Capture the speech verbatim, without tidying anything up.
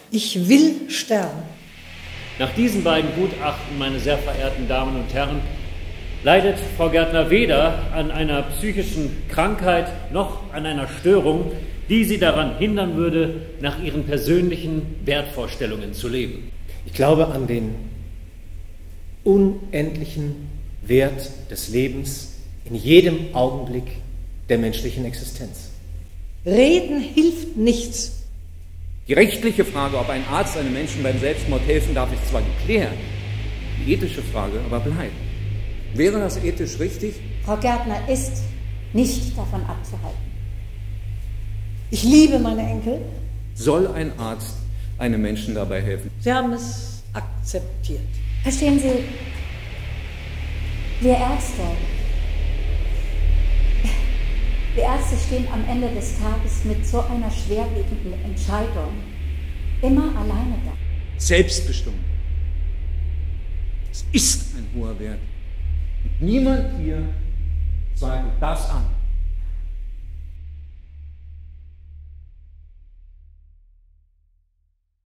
Ich will sterben. Nach diesen beiden Gutachten, meine sehr verehrten Damen und Herren, leidet Frau Gärtner weder an einer psychischen Krankheit noch an einer Störung, die sie daran hindern würde, nach ihren persönlichen Wertvorstellungen zu leben. Ich glaube an den unendlichen Wert des Lebens in jedem Augenblick der menschlichen Existenz. Reden hilft nichts. Die rechtliche Frage, ob ein Arzt einem Menschen beim Selbstmord helfen darf, ist zwar geklärt, die ethische Frage aber bleibt. Wäre das ethisch richtig? Frau Gärtner ist nicht davon abzuhalten. Ich liebe meine Enkel. Soll ein Arzt einem Menschen dabei helfen? Sie haben es akzeptiert. Verstehen Sie, wir Ärzte, wir Ärzte stehen am Ende des Tages mit so einer schwerwiegenden Entscheidung immer alleine da. Selbstbestimmung. Es ist ein hoher Wert. Und niemand hier zweifelt das an.